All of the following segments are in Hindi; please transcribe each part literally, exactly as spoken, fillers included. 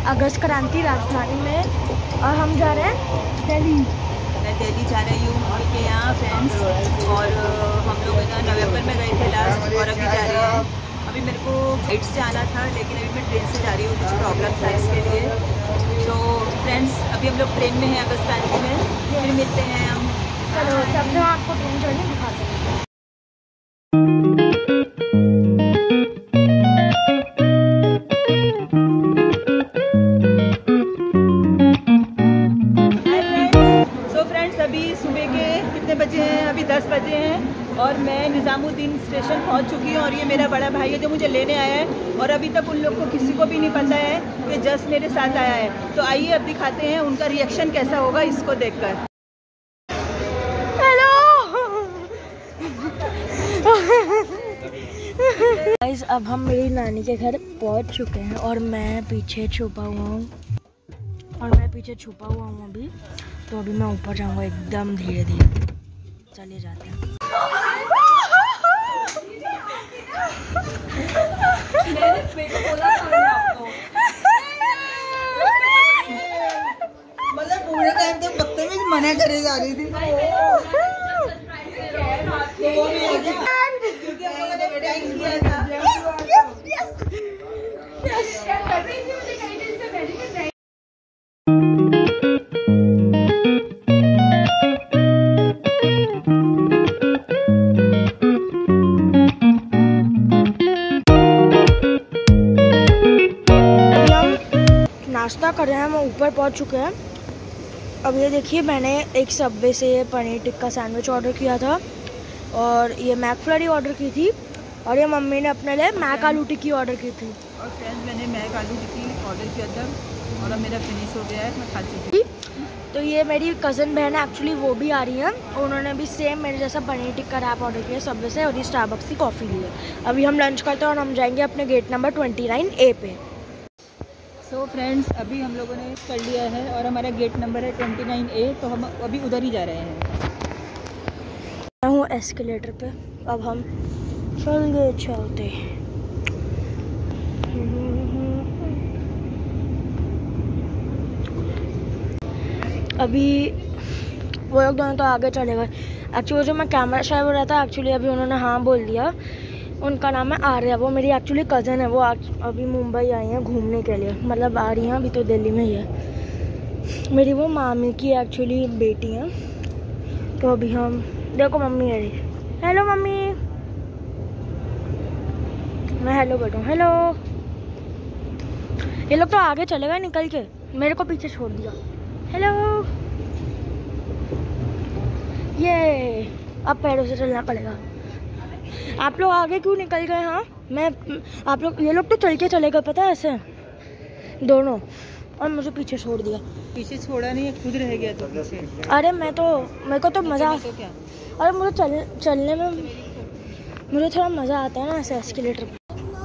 अगस्त क्रांति राजधानी में और हम जा रहे हैं दिल्ली। मैं दिल्ली जा रही हूँ मम्मी के यहाँ फ्रेंड्स, और हम लोग ना नवंबर में गए थे लास्ट और अभी जा रहे हैं। अभी मेरे को फ्लाइट से आना था लेकिन अभी मैं ट्रेन से जा रही हूँ, कुछ प्रॉब्लम था इसके लिए। तो फ्रेंड्स अभी हम लोग ट्रेन में हैं अगस्त क्रांति में, फिर मिलते हैं हम। चलो तब मैं आपको ट्रेन जर्नी दिखाते हैं। अभी सुबह के कितने बजे हैं? अभी दस बजे हैं और मैं निज़ामुद्दीन स्टेशन पहुंच चुकी हूं और ये मेरा बड़ा भाई है जो मुझे लेने आया है, और अभी तक उन लोग को किसी को भी नहीं पता है कि जस्ट मेरे साथ आया है। तो आइए अब दिखाते हैं उनका रिएक्शन कैसा होगा इसको देखकर। हेलो गाइस, अब हम मेरी नानी के घर पहुंच चुके हैं और मैं पीछे छुपा हुआ हूँ और मैं पीछे छुपा हुआ हूँ अभी। तो अभी मैं ऊपर जाऊंगा एकदम धीरे धीरे। चले जाते हैं। मतलब पूरे टाइम तो पत्ते में मना करे जा रही थी क्योंकि हम लोगों ने टाइम किया था। नाश्ता कर रहे हैं, हम ऊपर पहुंच चुके हैं। अब ये देखिए, मैंने एक सबवे से पनीर टिक्का सैंडविच ऑर्डर किया था और ये मैक फ्लरी ऑर्डर की थी, और ये मम्मी ने अपने लिए मैक आलू टिक्की ऑर्डर की थी। और फ्रेंड्स मैंने मैक आलू टिक्की ऑर्डर किया था और अब मेरा फिनिश हो गया है, मैं खा चुकी हूँ। तो ये मेरी कज़न बहन है एक्चुअली, वो भी आ रही है। उन्होंने भी सेम मेरे जैसा पनीर टिक्का रैप ऑर्डर किया सबवे से और ये स्टारबक्स की कॉफ़ी ली है। अभी हम लंच करते हैं और हम जाएंगे अपने gate number twenty nine A पे। सो so फ्रेंड्स अभी हम लोगों ने कर लिया है और हमारा गेट नंबर है ट्वेंटी नाइन ए, तो हम अभी उधर ही जा रहे हैं। मैं हूँ एस्केलेटर पे, अब हम चल गए चलते। अभी वो लोग दोनों तो आगे चले गए। एक्चुअली जो मैं कैमरा शाय हो रहा था, एक्चुअली अभी उन्होंने हाँ बोल दिया। उनका नाम है आर्या, वो मेरी एक्चुअली कज़न है। वो अभी मुंबई आई हैं घूमने के लिए, मतलब आ रही हैं, अभी तो दिल्ली में ही है। मेरी वो मामी की एक्चुअली बेटी है। तो अभी हम देखो, मम्मी है रही। हेलो मम्मी, मैं हेलो बैठूँ। हेलो। ये लोग तो आगे चले गए निकल के, मेरे को पीछे छोड़ दिया। हेलो। ये अब पैरों से चलना पड़ेगा। आप लोग आगे क्यों निकल गए? हाँ मैं आप लोग ये लोग तो चल के चले गए, पता है, ऐसे दोनों, और मुझे पीछे छोड़ दिया। पीछे छोड़ा नहीं, खुद रह गया तो पीछे। अरे मैं तो मेरे को तो मज़ा, तो क्या? अरे मुझे चल चलने में मुझे थोड़ा मज़ा आता है ना ऐसे एस्केलेटर पे।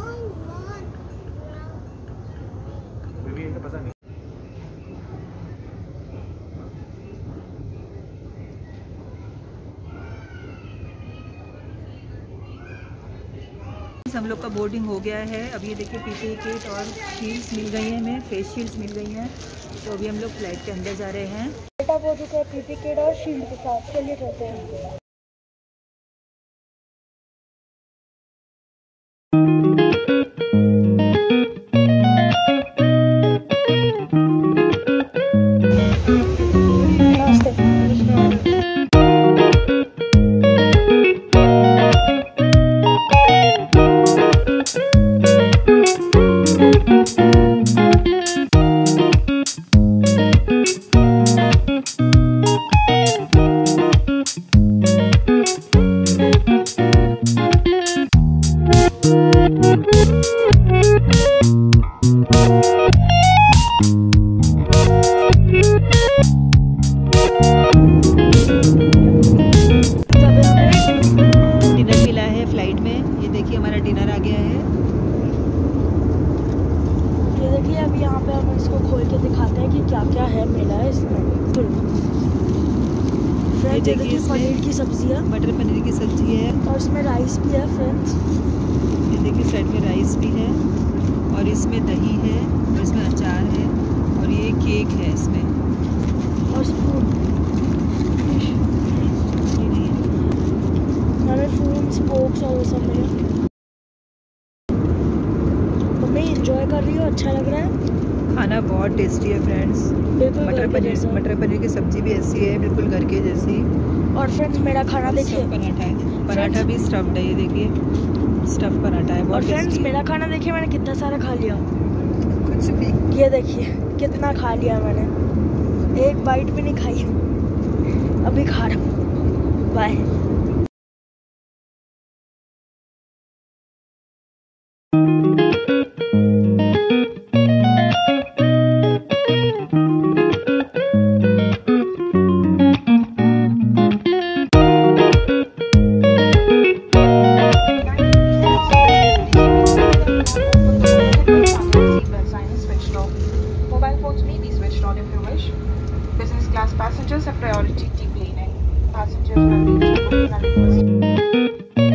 हम लोग का बोर्डिंग हो गया है। अब ये देखिए पीपी किट और शील्ड्स मिल गई हैं, हमें फेस शील्ड्स मिल गई हैं। तो अभी हम लोग फ्लाइट के अंदर जा रहे हैं। बेटा वो जो पीपी किट और शील्ड के साथ चलिए चलते हैं। देखिए पनीर की सब्जी है, मटर पनीर की सब्जी है और इसमें राइस भी है फ्रेंड्स। ये देखिए साइड में राइस भी है। और इसमें दही है और इसमें अचार है और ये केक है इसमें और स्पून फोन स्पोक्स और वो सब मिले। मम्मी एंजॉय कर रही हो, अच्छा लग रहा है। खाना बहुत टेस्टी है फ्रेंड्स। मटर पनीर मटर पनीर की सब्जी भी ऐसी है बिल्कुल घर के जैसी। और फ्रेंड्स मेरा खाना देखिए, पराठा है, पराठा भी स्टफ्ड है, ये देखिए स्टफ पराठा है। और फ्रेंड्स मेरा खाना देखिए मैंने कितना सारा खा लिया, कुछ भी। ये देखिए कितना खा लिया मैंने, एक बाइट भी नहीं खाई, अभी खा रहा हूँ। Bye. Business class passengers have priority declining. Passengers have reached booking and requested.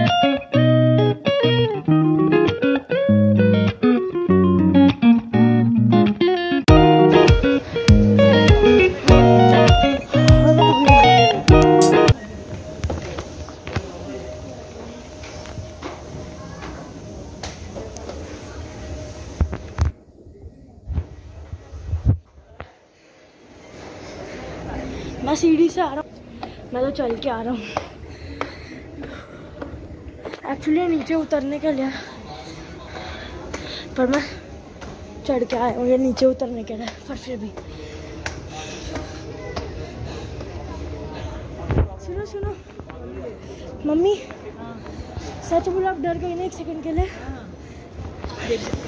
मैं सीढ़ी से आ रहा हूँ, मैं तो चल के आ रहा हूँ। एक्चुअली नीचे उतरने के लिए, पर मैं चढ़ के आया हूँ ये नीचे उतरने के लिए, पर फिर भी। सुनो सुनो मम्मी, सच बोलो आप डर गई ना एक सेकंड के लिए?